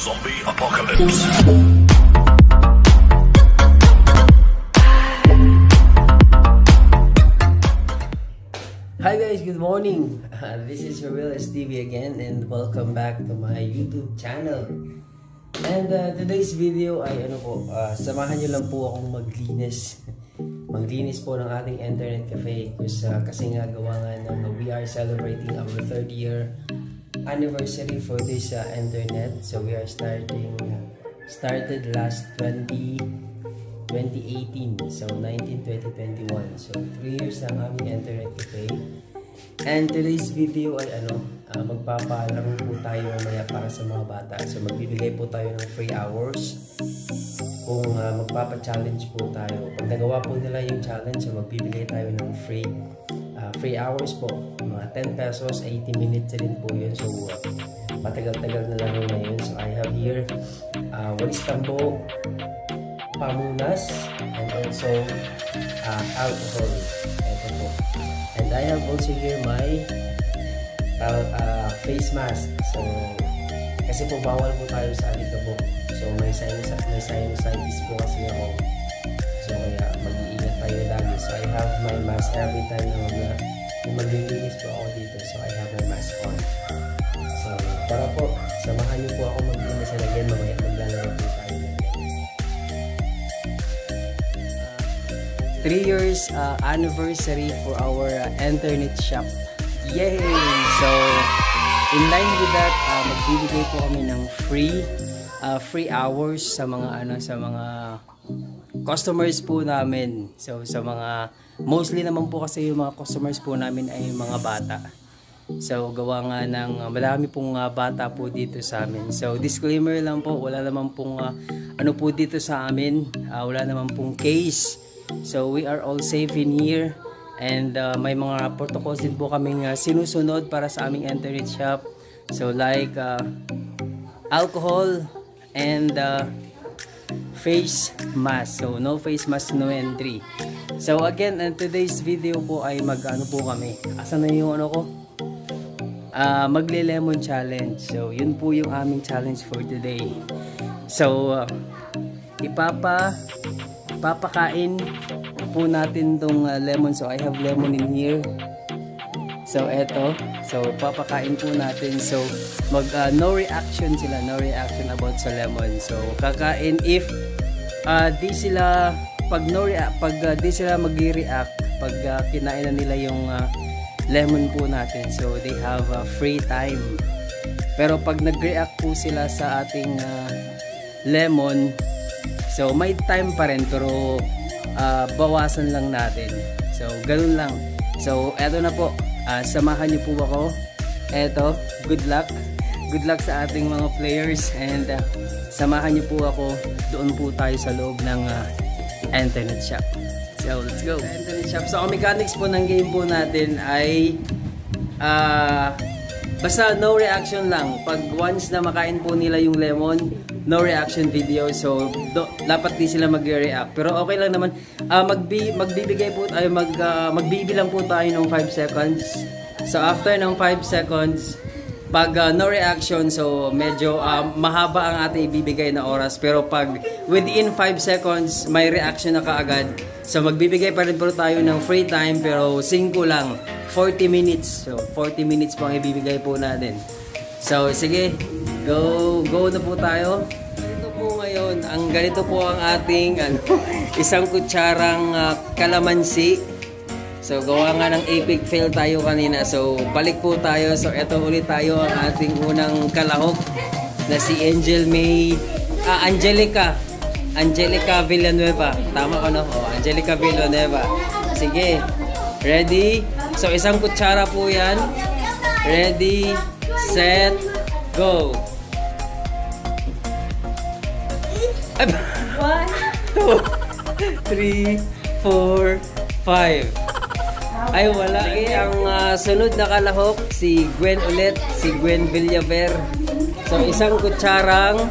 Zombie Apocalypse. Hi guys, good morning. This is your Real STV again and welcome back to my YouTube channel. And today's video ay samahan nyo lang po akong maglinis. Maglinis po ng ating internet cafe kasi nga gawa nga ng we are celebrating our 3rd year anniversary for this internet. So we are started last 2018, so 2021. So 3 years ang aming internet cafe. And today's video ay magpapalaro po tayo mamaya para sa mga bata. So magbibigay po tayo ng free hours kung magpapa-challenge po tayo. Pag nagawa po nila yung challenge, so magbibigay tayo ng free hours po. Mga 10 pesos, 80 minutes din po yun. So matagal-tagal na laro na yun. So I have here walis tambo, pamunas, and also alcohol. Ito po. And I have also here my face mask. So kasi po bawal po tayo sa alikabok. So may sinusitis po kasi ako. So kaya mag-iingat tayo lagi. So I have my mask every time na maglilinis po ako dito. So I have my mask on. So para po, samahan niyo po ako maglinis and again mamaya maglalaro po tayo. 3 years anniversary for our internet shop. Yay! So in line with that, magbibigay po kami ng free hours sa mga customers po namin. So sa mga mostly naman po kasi yung mga customers po namin ay mga bata. So gawa nga ng marami pong bata po dito sa amin. So disclaimer lang po, wala naman pong po dito sa amin, wala naman pong case. So we are all safe in here and may mga protocols din po kaming sinusunod para sa aming internet shop. So like alcohol and face mask. So no face mask, no entry. So again, in today's video po ay po kami. Asan na yung magle-lemon challenge. So yun po yung aming challenge for today. So papakain po natin tong lemon. So I have lemon in here. So eto, so papakain po natin. So no reaction sila, no reaction about sa lemon. So kakain if di sila di sila magre-react pag kinain na nila yung lemon po natin. So they have free time. Pero pag nag-react po sila sa ating lemon, so may time pa rin pero bawasan lang natin. So ganun lang. So eto na po, samahan niyo po ako. Eto, good luck sa ating mga players and samahan niyo po ako. Doon po tayo sa loob ng internet shop. So let's go. Sa internet shop. So ang mechanics po ng game po natin ay basta no reaction lang. Pag once na makain po nila yung lemon, no reaction video. So dapat di sila mag-react. Pero okay lang naman. Magbibigay po tayo, magbibilang po tayo ng 5 seconds. So after ng 5 seconds, pag no reaction, so medyo mahaba ang ating ibibigay na oras. Pero pag within 5 seconds, may reaction na kaagad. So magbibigay pa rin po tayo ng free time pero 5 lang. 40 minutes. So 40 minutes po ang ibibigay po natin. So sige, go na po tayo. Ganito po ang ating isang kutsarang kalamansi. So gawa nga ng epic fail tayo kanina. So balik po tayo. So eto ulit tayo ang ating unang kalahok na si Angelica Villanueva. Tama ko no? Angelica Villanueva. Sige. Ready? So isang kutsara po yan. Ready, set, go. 1, 2, 3, 4, 5. Ay wala. Sige, ang sunod na kalahok si Gwen ulit, si Gwen Villaver. So isang kutsarang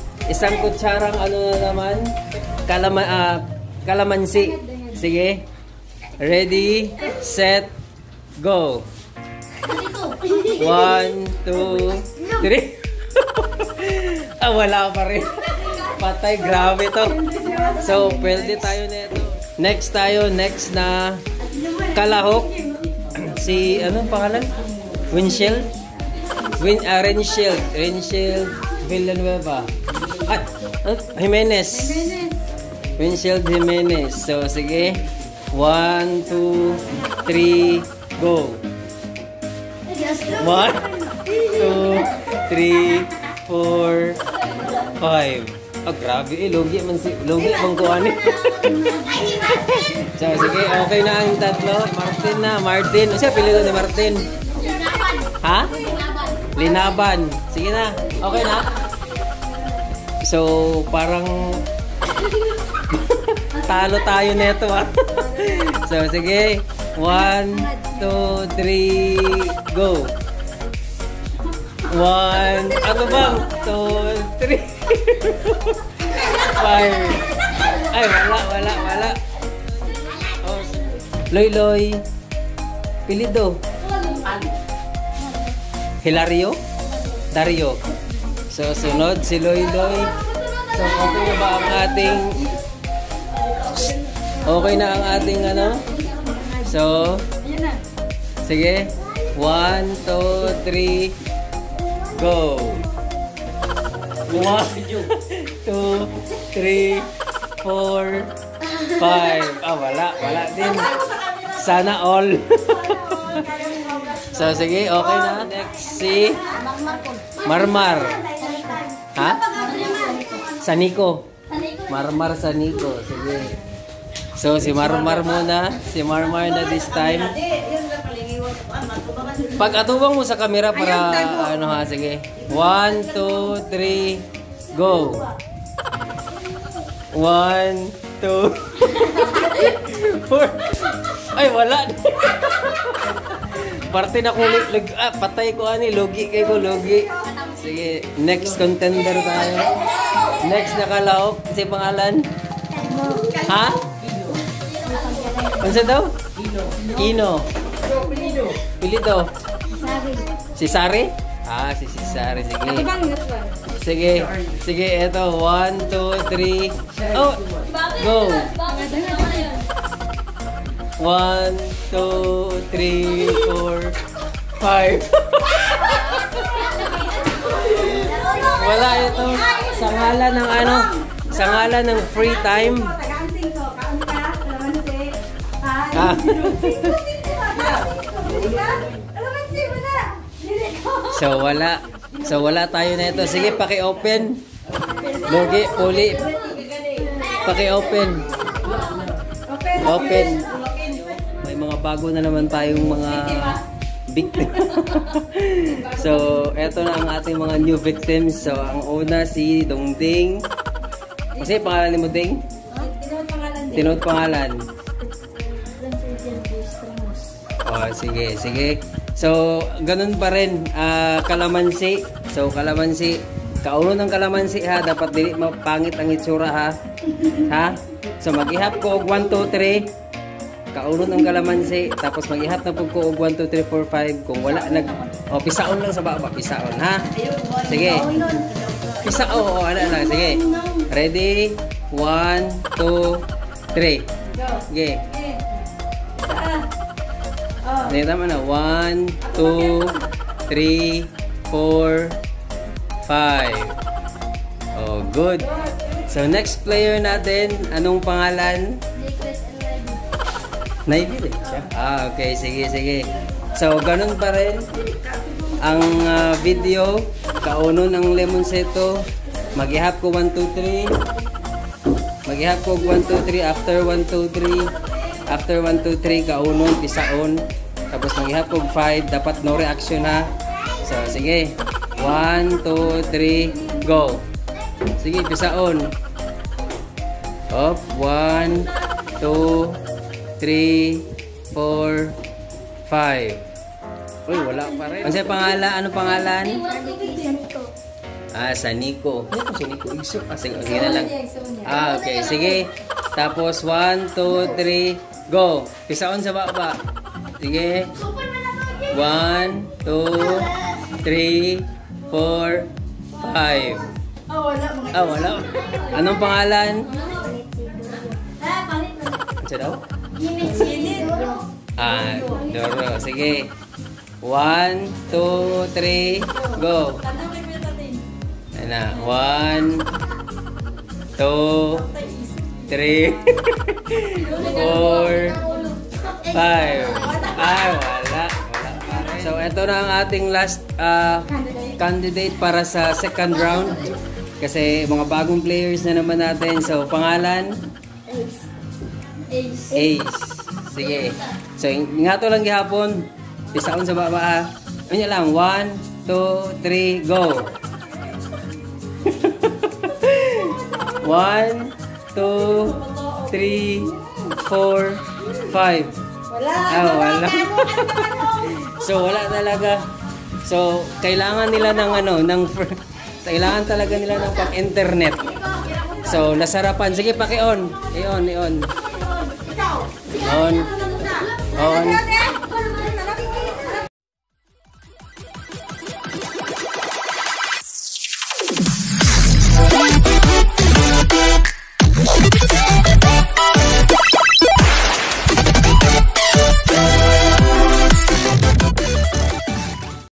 kalamansi. Sige. Ready, set, go. 1, 2, 3. Ah, wala pa rin. Patay, grabe to. So, pwede tayo nito. Next tayo, next na kalahok. Si, anong pangalan? Windshield? Renshield Villanueva. Ah, Jimenez. Windshield Jimenez. So, sige. 1, 2, 3, go. 1, 2, 3, 4, 5. Oh, grabe eh. Logi man ko ani. So, sige. Okay na ang tatlo. Martin. Ano siya pili ni Martin? Ha? Linaban. Sige na. Okay na? So, parang talo tayo neto ah. So, sige. 1, 2, 3, go. 1, ano bang? 2, 3, 5. Ay, wala. Oh, Loy. Pilido. Hilario? Dario. So, sunod si Loy. So, okay na ba ang ating... Okay na ang ating ano? So, sige. 1, 2, 3, go. 1, 2, 3, 4, 5. Ah, wala din. Sana all. So, sige, okay na. Next, si Marmar. Ha? Saniko. Marmar Saniko. Sige. So, si Marmar muna. Si Marmar na this time. Pag atubang mo sa camera para, ano ha, sige. 1, 2, 3, go. 1, 2, 4. Ay, wala. Parte na kulit. Patay ko ani. Logi kay ko. Logi. Sige. Next contender tayo. Next na kalahok. Kasi pangalan? Ha? Ano daw? Ino. Pilito. Si Sari? Ah, si Sari. Sige. Sige. Ito. 1, 2, 3. Oh! Go! 1, 2, 3, 4, 5. Wala ito. Sa ngalan ng ano? Sa ngalan ng free time. So wala tayo na ito. Sige, paki-open. Logi, uli. Paki-open. Open. May mga bago na naman tayong mga victim. So, eto na ang ating mga new victims. So, ang una si Dongding. Kasi pangalan ni mo, Ding? Tinood pangalan. Oh, sige. So, ganun pa rin. Kalamansi. So, kalamansi. Kauno ng kalamansi ha. Dapat dili mapangit ang itsura ha. Ha? So, mag-ihap ko og 1, 2, 3. Kauno ng kalamansi. Tapos mag-ihap na po ko og 1, 2, 3, 4, 5. Kung wala oh, pisaon lang sa baba. Pisaon ha. Sige. Pisaon. Ano lang. Sige. Ready? 1, 2, 3. Sige. Sige, tama na. 1, 2, 3, 4, 5. Oh, good. So, next player natin, anong pangalan? Navy rin siya. Ah, okay. Sige. So, ganun pa rin ang video. Kauno ng lemon seto. Mag-ihap ko 1, 2, 3. Mag-ihap ko 1, 2, 3. After 1, 2, 3. After 1, 2, 3, kaunon, pisaon. Tapos mag-ihap ko 5. Dapat no reaction ha. So, sige. 1, 2, 3, go. Sige, pisaon. Up. 1, 2, 3, 4, 5. Uy, wala pa rin. Ano pangalan? Ano pangalan? Ah, Saniko. Ano si Saniko? Igso. Ah, sige na lang. Ah, okay. Sige. Tapos, 1, 2, 3, go. Pisaon sa baba. Sige. 1, 2, 3, 4, 5. Ah, wala. Anong pangalan? Ano daw? Ah, Doro. Sige. 1, 2, 3, go. Ayan na. 1, 2, 3, 4, 5. Ay, wala. So, ito na ang ating last candidate para sa second round. Kasi mga bagong players na naman natin. So, pangalan? Ace. Sige. So, nga to lang gihapon. Pisaon sa baba ha. Ano lang? 1, 2, 3, go. 1, 2, 3, 4, 5. Wala. So, wala talaga. So, kailangan nila ng kailangan talaga nila ng pang-internet. So, nasarapan. Sige, paki-on. I-on. On.